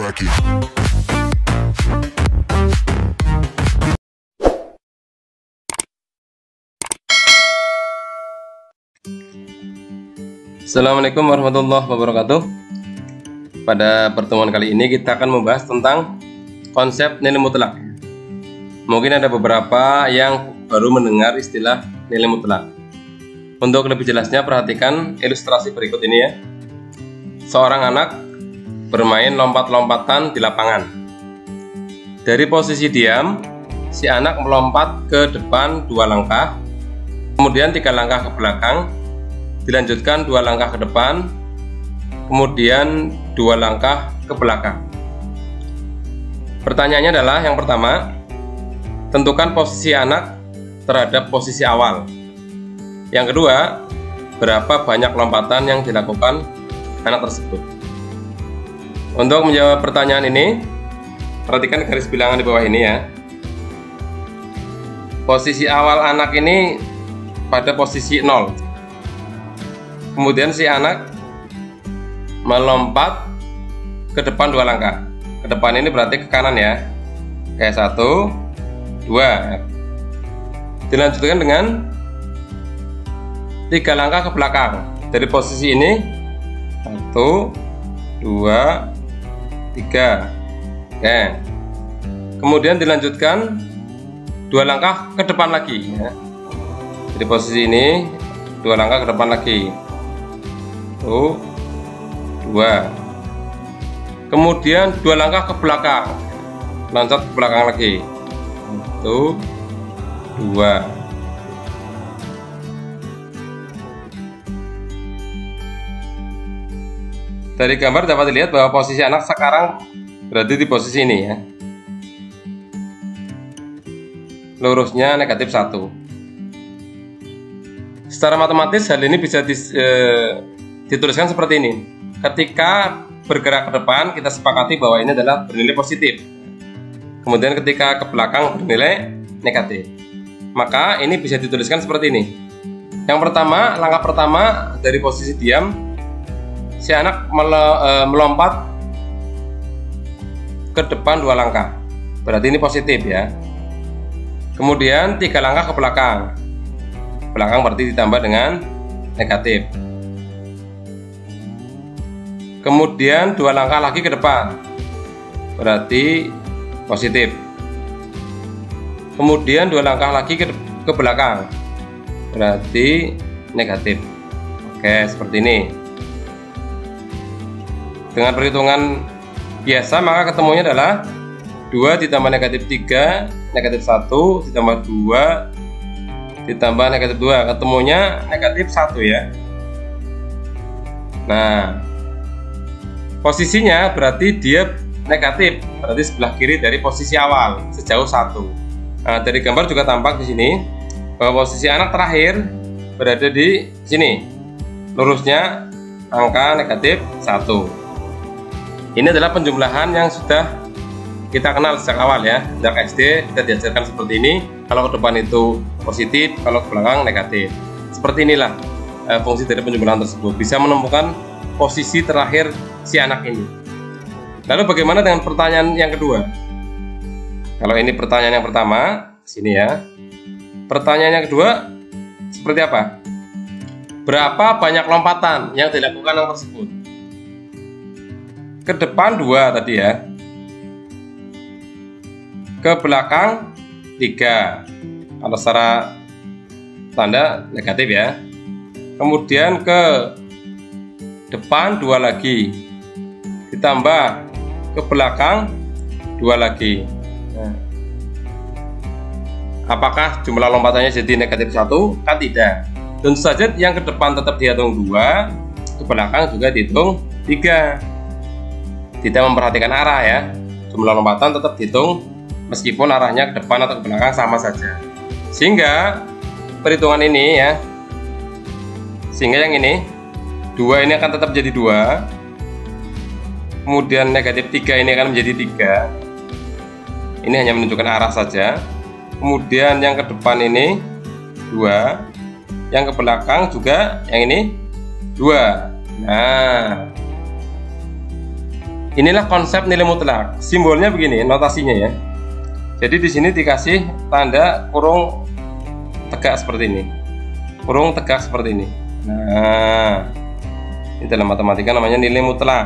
crack it. Assalamualaikum warahmatullahi wabarakatuh. Pada pertemuan kali ini kita akan membahas tentang konsep nilai mutlak. Mungkin ada beberapa yang baru mendengar istilah nilai mutlak. Untuk lebih jelasnya perhatikan ilustrasi berikut ini ya. Seorang anak bermain lompat-lompatan di lapangan. Dari posisi diam, si anak melompat ke depan 2 langkah, kemudian 3 langkah ke belakang, dilanjutkan 2 langkah ke depan, kemudian 2 langkah ke belakang. Pertanyaannya adalah yang pertama, tentukan posisi anak terhadap posisi awal. Yang kedua, berapa banyak lompatan yang dilakukan anak tersebut. Untuk menjawab pertanyaan ini, perhatikan garis bilangan di bawah ini ya. Posisi awal anak ini pada posisi 0. Kemudian si anak melompat ke depan 2 langkah. Ke depan ini berarti ke kanan ya. Kayak 1, 2. Dilanjutkan dengan 3 langkah ke belakang. Dari posisi ini 1, 2, 3. Oke. Kemudian dilanjutkan 2 langkah ke depan lagi ya. Dari posisi ini 2 langkah ke depan lagi. 1, 2. Kemudian 2 langkah ke belakang, loncat ke belakang lagi. 1, 2. Dari gambar dapat dilihat bahwa posisi anak sekarang berada di posisi ini ya. Lurusnya negatif 1. Secara matematis hal ini bisa dituliskan seperti ini. Ketika bergerak ke depan, kita sepakati bahwa ini adalah bernilai positif. Kemudian ketika ke belakang bernilai negatif. Maka ini bisa dituliskan seperti ini. Yang pertama, langkah pertama dari posisi diam, si anak melompat ke depan 2 langkah. Berarti ini positif ya. Kemudian 3 langkah ke belakang. Belakang berarti ditambah dengan negatif. Kemudian 2 langkah lagi ke depan, berarti positif. Kemudian 2 langkah lagi ke belakang, berarti negatif. Oke, seperti ini. Dengan perhitungan biasa maka ketemunya adalah 2 ditambah negatif 3, negatif 1 ditambah 2 ditambah negatif 2, ketemunya negatif 1 ya. Nah, posisinya berarti dia negatif, berarti sebelah kiri dari posisi awal sejauh 1. Nah, dari gambar juga tampak di sini bahwa posisi anak terakhir berada di sini. Lurusnya angka negatif 1. Ini adalah penjumlahan yang sudah kita kenal sejak awal ya. Sejak SD kita diajarkan seperti ini. Kalau ke depan itu positif, kalau ke belakang negatif. Seperti inilah fungsi dari penjumlahan tersebut. Bisa menemukan posisi terakhir si anak ini. Lalu bagaimana dengan pertanyaan yang kedua? Kalau ini pertanyaan yang pertama, sini ya. Pertanyaan yang kedua seperti apa? Berapa banyak lompatan yang dilakukan anak tersebut? Ke depan 2 tadi ya. Ke belakang 3. Kalau secara tanda negatif ya. Kemudian ke depan 2 lagi, ditambah ke belakang 2 lagi. Nah, apakah jumlah lompatannya jadi negatif 1? Kan tidak. Tentu saja yang ke depan tetap dihitung 2, ke belakang juga dihitung 3. Tidak memperhatikan arah ya. Jumlah lompatan tetap dihitung meskipun arahnya ke depan atau ke belakang sama saja. Sehingga perhitungan ini ya, sehingga yang ini 2 ini akan tetap jadi 2. Kemudian negatif 3 ini akan menjadi 3. Ini hanya menunjukkan arah saja. Kemudian yang ke depan ini 2, yang ke belakang juga yang ini 2. Nah, inilah konsep nilai mutlak. Simbolnya begini, notasinya ya. Jadi di sini dikasih tanda kurung tegak seperti ini. Kurung tegak seperti ini. Nah, ini dalam matematika namanya nilai mutlak.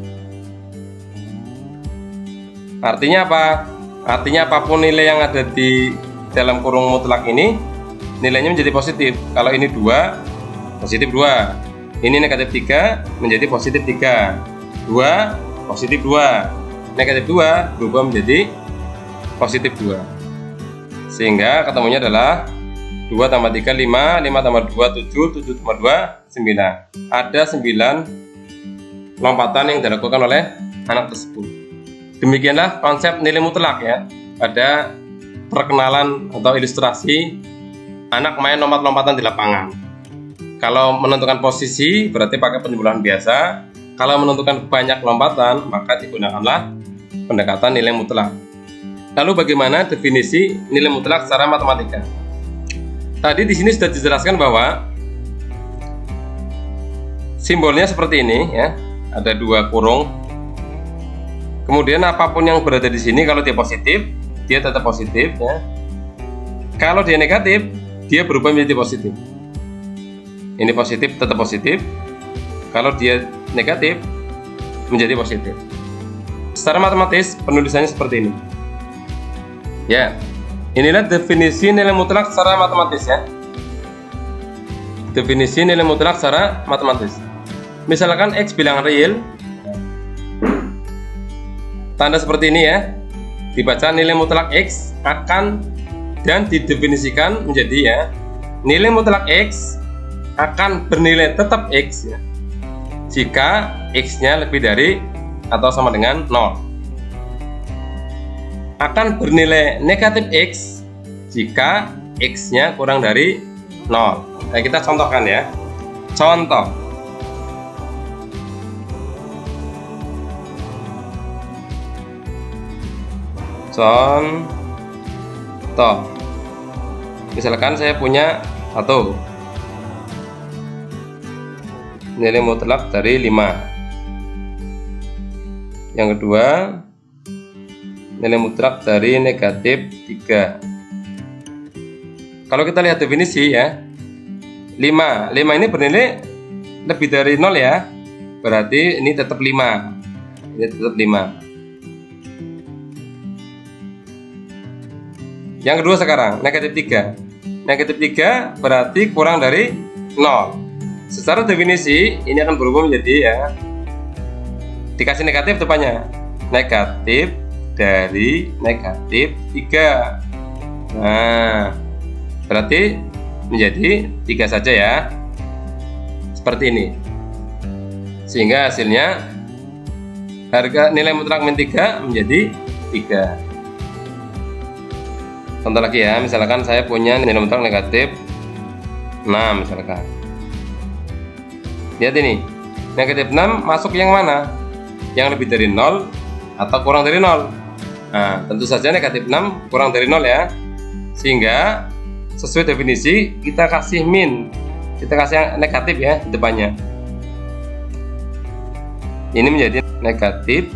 Artinya apa? Artinya apapun nilai yang ada di dalam kurung mutlak ini, nilainya menjadi positif. Kalau ini 2, positif 2. Ini negatif 3 menjadi positif 3. 2, positif 2. Negatif 2 berubah menjadi positif 2. Sehingga ketemunya adalah 2 tambah 3 5, 5 tambah 2 7, 7 tambah 2 9. Ada 9 lompatan yang dilakukan oleh anak tersebut. Demikianlah konsep nilai mutlak ya. Pada perkenalan atau ilustrasi anak main lompat-lompatan di lapangan. Kalau menentukan posisi berarti pakai penjumlahan biasa. Kalau menentukan banyak lompatan maka digunakanlah pendekatan nilai mutlak. Lalu bagaimana definisi nilai mutlak secara matematika? Tadi di sini sudah dijelaskan bahwa simbolnya seperti ini ya. Ada 2 kurung. Kemudian apapun yang berada di sini kalau dia positif, dia tetap positif ya. Kalau dia negatif, dia berubah menjadi positif. Ini positif tetap positif. Kalau dia negatif menjadi positif. Secara matematis penulisannya seperti ini. Ya. Inilah definisi nilai mutlak secara matematis ya. Definisi nilai mutlak secara matematis. Misalkan X bilangan real, tanda seperti ini ya, dibaca nilai mutlak X akan dan didefinisikan menjadi ya, nilai mutlak X akan bernilai tetap X ya, jika X nya lebih dari atau sama dengan 0. Akan bernilai negatif X jika X nya kurang dari 0. Nah, kita contohkan ya. Contoh, misalkan saya punya 1 nilai mutlak dari 5, yang kedua nilai mutlak dari negatif 3. Kalau kita lihat definisi ya, 5 ini bernilai lebih dari 0 ya, berarti ini tetap 5, ini tetap 5. Yang kedua sekarang, negatif 3. Negatif 3 berarti kurang dari 0. Secara definisi, ini akan berubah menjadi ya, dikasih negatif depannya. Negatif dari negatif 3. Nah, berarti menjadi 3 saja ya. Seperti ini. Sehingga hasilnya, harga nilai mutlak min 3 menjadi 3. Contoh lagi ya, misalkan saya punya nilai mutlak negatif 6 misalkan. Lihat ini, negatif 6 masuk yang mana? Yang lebih dari 0 atau kurang dari 0? Nah, tentu saja negatif 6 kurang dari 0 ya. Sehingga sesuai definisi kita kasih min, kita kasih yang negatif ya di depannya. Ini menjadi negatif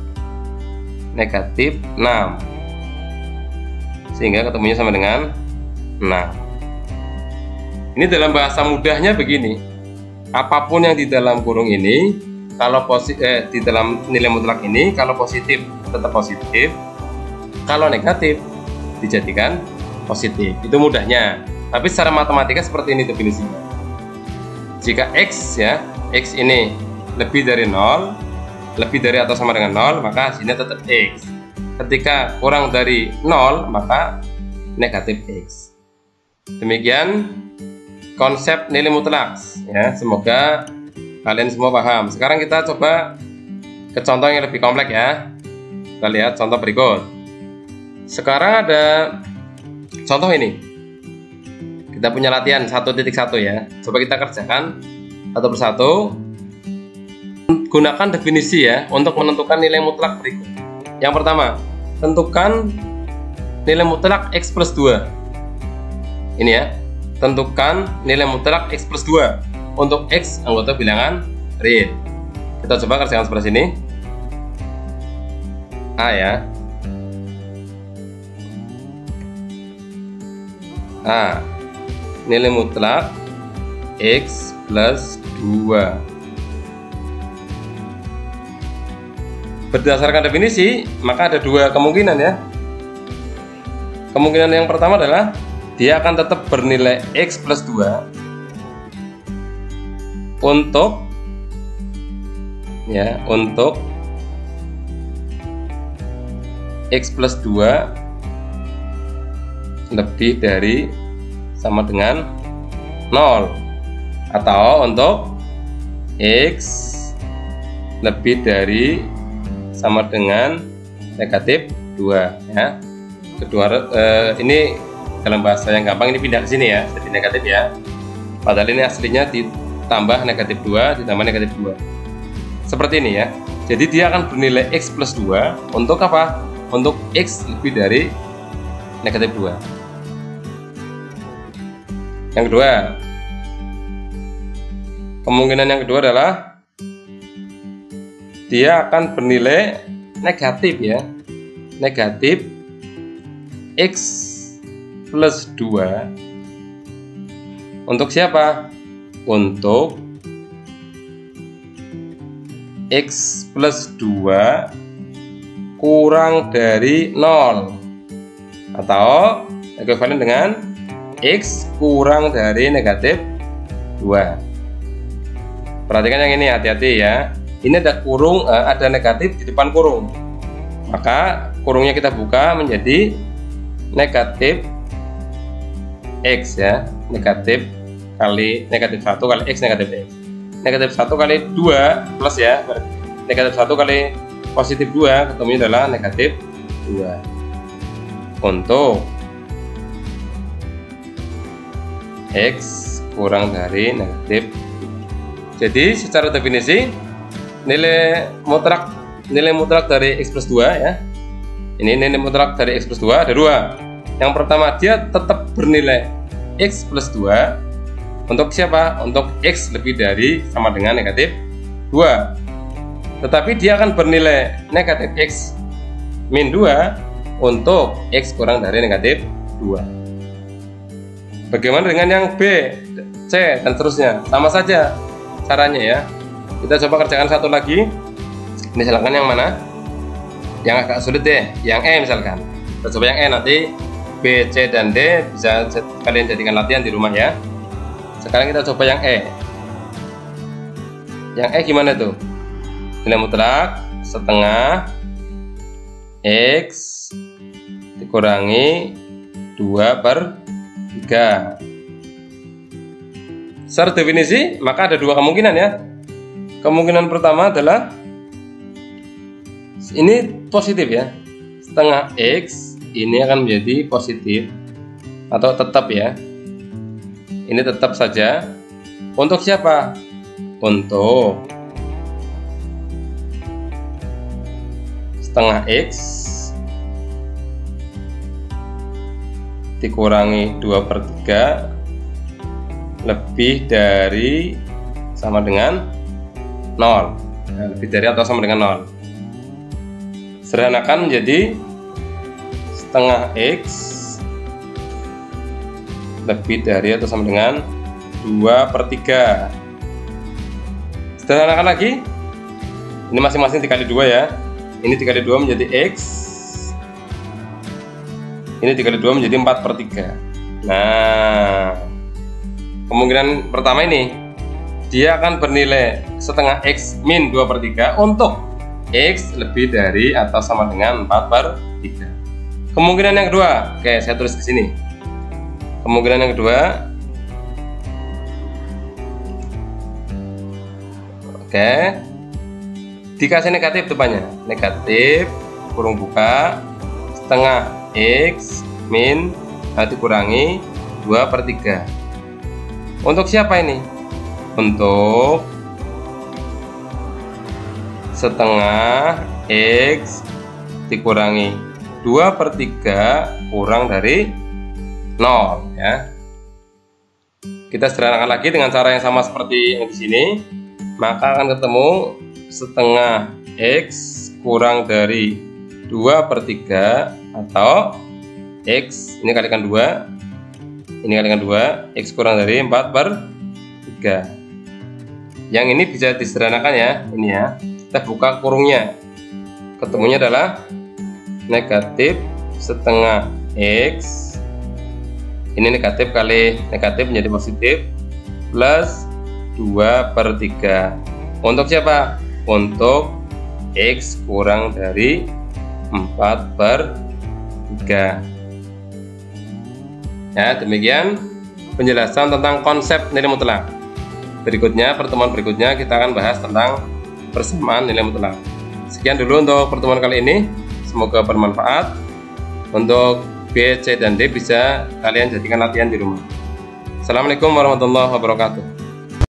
6. Sehingga ketemunya sama dengan 6. Ini dalam bahasa mudahnya begini. Apapun yang di dalam kurung ini, kalau di dalam nilai mutlak ini, kalau positif tetap positif, kalau negatif dijadikan positif. Itu mudahnya. Tapi secara matematika seperti ini definisinya. Jika X ya, X ini lebih dari 0, lebih dari atau sama dengan 0, maka hasilnya tetap X. Ketika kurang dari 0 maka negatif X. Demikian konsep nilai mutlak ya. Semoga kalian semua paham. Sekarang kita coba ke contoh yang lebih kompleks ya. Kita lihat contoh berikut. Sekarang ada contoh ini. Kita punya latihan 1.1 ya. Coba kita kerjakan satu persatu. Gunakan definisi ya untuk menentukan nilai mutlak berikut. Yang pertama, tentukan nilai mutlak X plus 2. Ini ya, tentukan nilai mutlak X plus 2 untuk X anggota bilangan real. Kita coba kerjakan sebelah sini. A ya. A, nilai mutlak X plus 2. Berdasarkan definisi, maka ada dua kemungkinan ya. Kemungkinan yang pertama adalah dia akan tetap bernilai X plus 2 untuk X plus 2 lebih dari sama dengan 0, atau untuk X lebih dari sama dengan negatif 2 ya. Kedua ini dalam bahasa yang gampang ini pindah ke sini ya, jadi negatif ya. Padahal ini aslinya ditambah negatif 2 ditambah negatif 2. Seperti ini ya. Jadi dia akan bernilai X plus 2 untuk apa? Untuk X lebih dari negatif 2. Yang kedua, kemungkinan yang kedua adalah dia akan bernilai negatif ya, negatif X plus 2 untuk siapa? Untuk X plus 2 kurang dari 0 atau ekuivalen dengan X kurang dari negatif 2. Perhatikan yang ini, hati-hati ya. Ini ada kurung, ada negatif di depan kurung, maka kurungnya kita buka menjadi negatif X ya, negatif kali negatif 1 kali X negatif X, negatif 1 kali 2 plus ya, negatif 1 kali positif 2 ketemunya adalah negatif 2 untuk X kurang dari negatif. Jadi secara definisi nilai mutlak dari X plus 2 ya. Ini nilai mutlak dari X plus 2 ada dua. Yang pertama, dia tetap bernilai X plus 2 untuk siapa? Untuk X lebih dari sama dengan negatif 2. Tetapi dia akan bernilai negatif X min 2 untuk X kurang dari negatif 2. Bagaimana dengan yang B, C, dan seterusnya? Sama saja caranya ya. Kita coba kerjakan satu lagi. Misalkan yang mana? Yang agak sulit deh, yang E misalkan. Kita coba yang E, nanti B, C, dan D bisa kalian jadikan latihan di rumah ya. Sekarang kita coba yang E. Yang E gimana tuh? Nilai mutlak setengah X dikurangi 2/3. Secara definisi maka ada dua kemungkinan ya. Kemungkinan pertama adalah ini positif ya, setengah X ini akan menjadi positif atau tetap ya, ini tetap saja. Untuk siapa? Untuk setengah X dikurangi 2/3 lebih dari sama dengan 0, nah, lebih dari atau sama dengan 0. Sederhanakan menjadi setengah X lebih dari atau sama dengan 2/3. Sederhanakan lagi, ini masing-masing dikali 2 ya. Ini dikali 2 menjadi X, ini dikali 2 menjadi 4/3. Nah, kemungkinan pertama ini dia akan bernilai setengah X min 2/3 untuk X lebih dari atau sama dengan 4/3. Kemungkinan yang kedua, oke saya tulis ke sini. Kemungkinan yang kedua, oke, dikasih negatif depannya, negatif kurung buka setengah X min dikurangi 2/3. Untuk siapa ini? Untuk setengah X dikurangi 2/3 kurang dari 0 ya. Kita sederhanakan lagi dengan cara yang sama seperti yang di sini, maka akan ketemu setengah X kurang dari 2/3 atau X ini kalikan 2, ini kalikan 2, X kurang dari 4/3. Yang ini bisa disederhanakan ya, ini ya. Kita buka kurungnya. Ketemunya adalah negatif setengah X. Ini negatif kali negatif menjadi positif plus 2/3. Untuk siapa? Untuk X kurang dari 4/3. Ya, demikian penjelasan tentang konsep nilai mutlak. Berikutnya, pertemuan berikutnya kita akan bahas tentang persamaan nilai mutlak. Sekian dulu untuk pertemuan kali ini. Semoga bermanfaat. Untuk B, C, dan D bisa kalian jadikan latihan di rumah. Assalamualaikum warahmatullahi wabarakatuh.